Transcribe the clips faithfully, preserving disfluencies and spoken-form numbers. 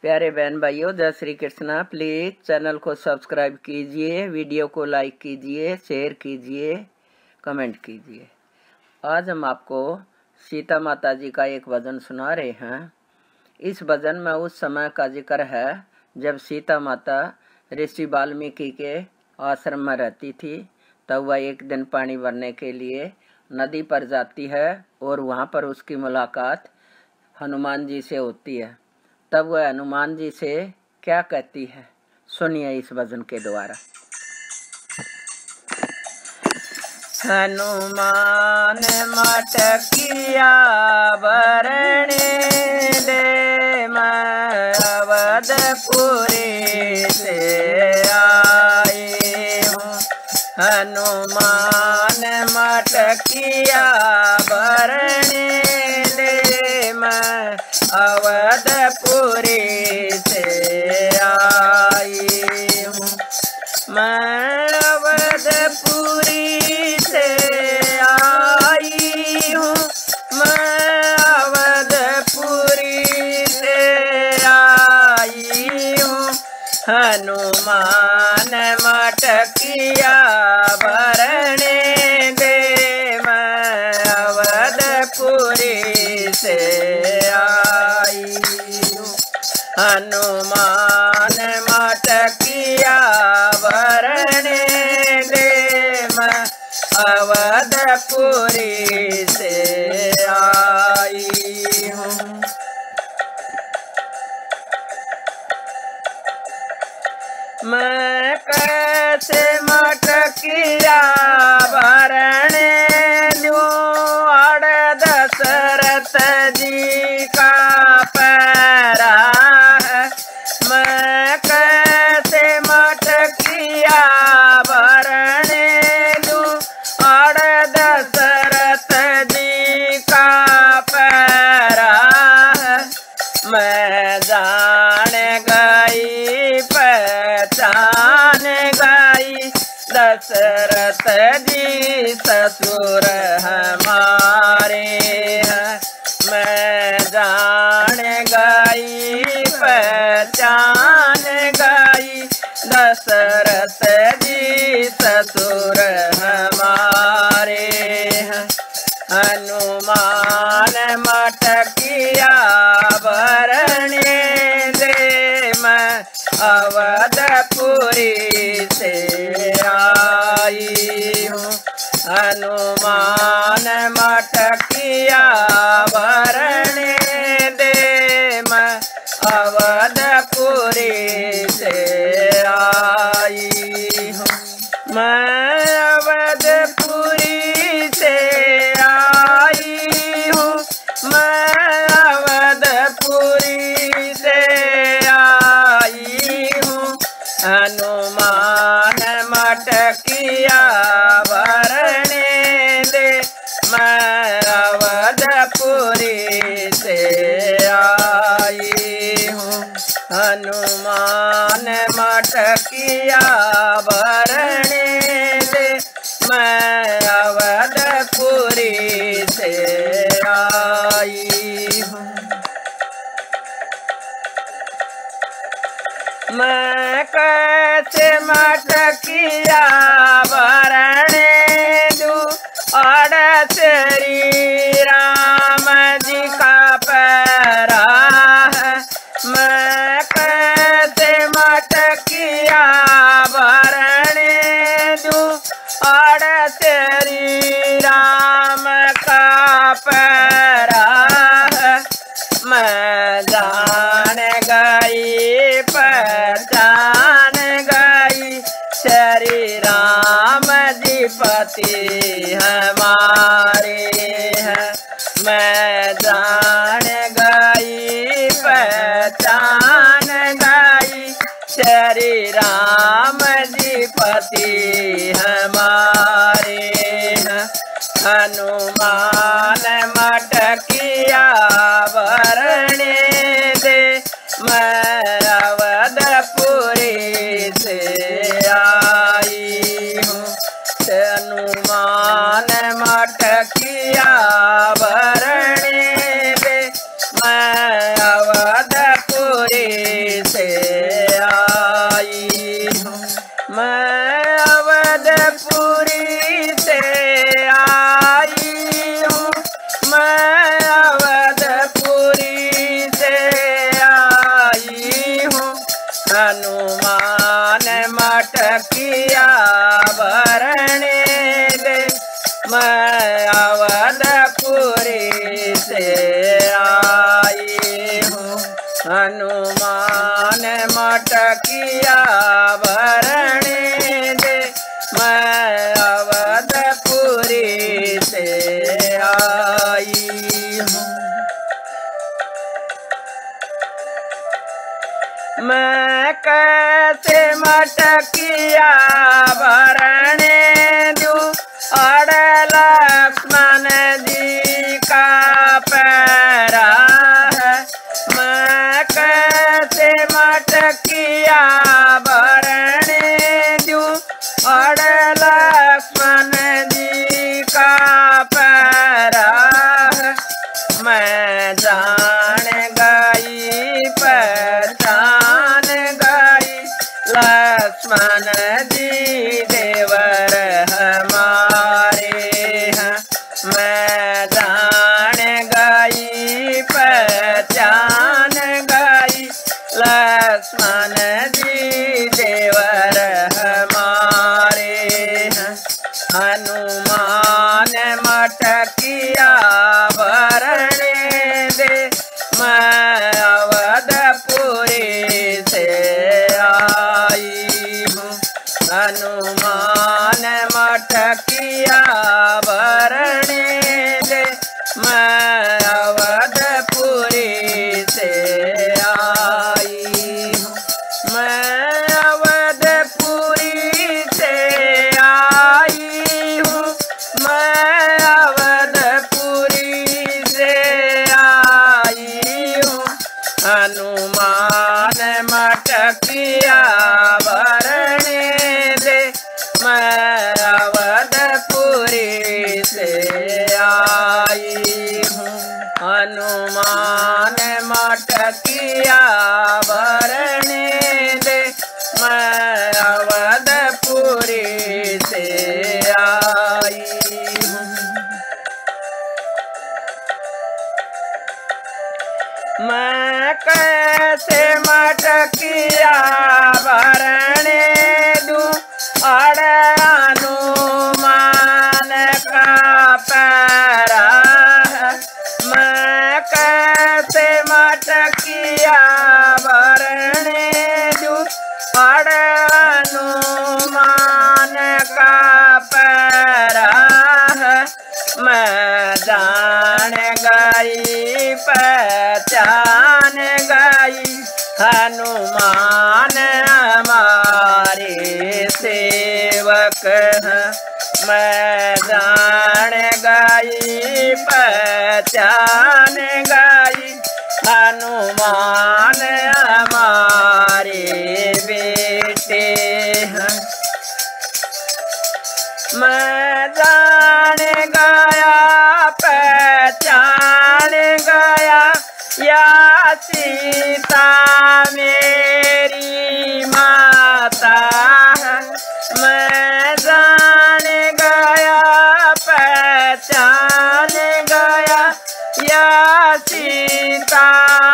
प्यारे बहन भाइयों, जय श्री कृष्णा। प्लीज़ चैनल को सब्सक्राइब कीजिए, वीडियो को लाइक कीजिए, शेयर कीजिए, कमेंट कीजिए। आज हम आपको सीता माता जी का एक भजन सुना रहे हैं। इस भजन में उस समय का जिक्र है जब सीता माता ऋषि वाल्मीकि के आश्रम में रहती थी। तब वह एक दिन पानी भरने के लिए नदी पर जाती है और वहाँ पर उसकी मुलाकात हनुमान जी से होती है। तब वह हनुमान जी से क्या कहती है, सुनिए इस भजन के द्वारा। हनुमान मटकिया भरने दे, मैं अवधपुरी से आई हूँ। हनुमान मटकिया भरने दे, मैं अवधपुरी से आई हूँ। मैं अवधपुरी से आई हूँ। मैं अवधपुरी से आई हूँ। हनुमान मटकिया भरने दे, मैं अवधपुरी से आई हूँ। हनुमान मटकिया भरने दे, मैं अवधपुरी से आई हूँ। मैं कैसे मटकिया भरने दूँ, अड़ दशरथ जी का पैरा है। मैं कैसे मटकिया भरने दूँ, अड़ दशरथ जी का पैरा है। मैं जान गई पहचान गई, दशरथ जी ससुर हमारे हैं। मैं जान गई पहचान गई, दशरथ जी ससुर हमारे हैं। हनुमान मटकिया भरने दे, मैं अवधपुरी से आई हूँ। हनुमान मटकिया भरने दे, मैं अवधपुरी से आई हूँ। मैं अवधपुरी से आई हूँ। मैं अवधपुरी से आई हूँ। हनुमान मटकिया भरने दे, मैं अवधपुरी से आई हूँ। हनुमान मटकिया भरने दे, मैं अवधपुरी से आई हूँ। मैं कैसे मटकिया भरने दूँ, अड़ श्री राम जी का पैरा है। मैं कैसे मटकिया भरने दूँ, अड़ श्री राम का पैरा है। मैं जान गई पहचान गई, श्री राम जी पति हमारे हैं। मैं जान गई पहचान गई, श्री राम जी पति हमारे हैं। हनुमान मटकिया भरने दे, मैं अवधपुरी से आई हूँ। हनुमान मटकिया भरने दे, मैं अवधपुरी अवधपुरी से आई हूँ, मैं अवधपुरी से आई हूँ। हनुमान मटकिया भरने दे, मैं अवधपुरी से आई हूँ। हनुमान मटकिया भरने दे, मैं अवधपुरी से आई हूँ। मैं कैसे मटकिया भरने दूँ, और लक्ष्मण जी का पैरा है। मैं कैसे मटकिया भरने दूँ, और लक्ष्मण जी का पैरा है। मैं जान गई पहचान गई, लक्ष्मण जी देवर हमारे हैं। मैं जान गई पहचान गई, लक्ष्मण जी देवर हमारे हैं। हनुमान मटकिया भरने दे, मैं अवधपुरी से आई हूँ। हनुमान मटकिया भरने दे, मैं अवधपुरी से आई हूँ। मैं अवधपुरी से आई हूँ, मैं अवधपुरी से आई हूँ। हनुमान मटकिया भरने दे, मैं अवधपुरी से आई हूँ। हनुमान मटकिया भरने दे, मैं अवधपुरी से आई हूँ। मैं कैसे मटकिया भरने दूँ, और हनुमान का पैरा है। मैं कैसे मटकिया भरने दूँ, और हनुमान का पैरा है। मैं जान गई पहचान गई, हनुमान हमारे सेवक हैं। मैं जान गई पहचान गई, हनुमान हमारे बेटे हैं। मैं जान गया पहचान गया, या सीता मेरी माता है। मैं जान गया पहचान गया, या सीता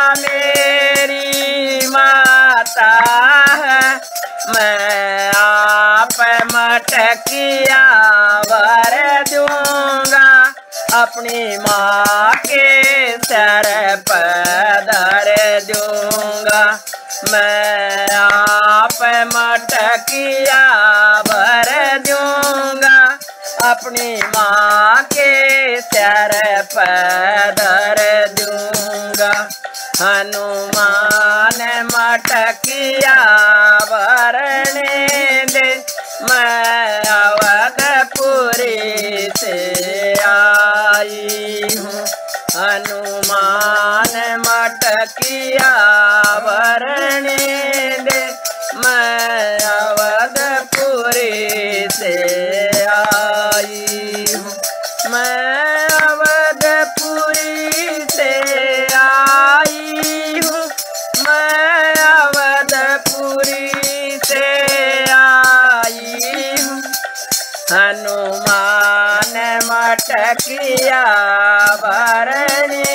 मेरी माता है। मैं आप मटकिया भर दूंगा, अपनी माँ के सर पर धर दूंगा। मैं आप मटकिया भर दूंगा, अपनी माँ के सर पर धर दूंगा। हनुमान मटकिया भरने दे, मैं अवधपुरी से आई हूँ। हनुमान मटकिया भरने दे, मैं अवधपुरी से आई हूँ। मैं अवधपुरी से आई हूँ, मैं अवधपुरी से आई हूँ। किया भरणी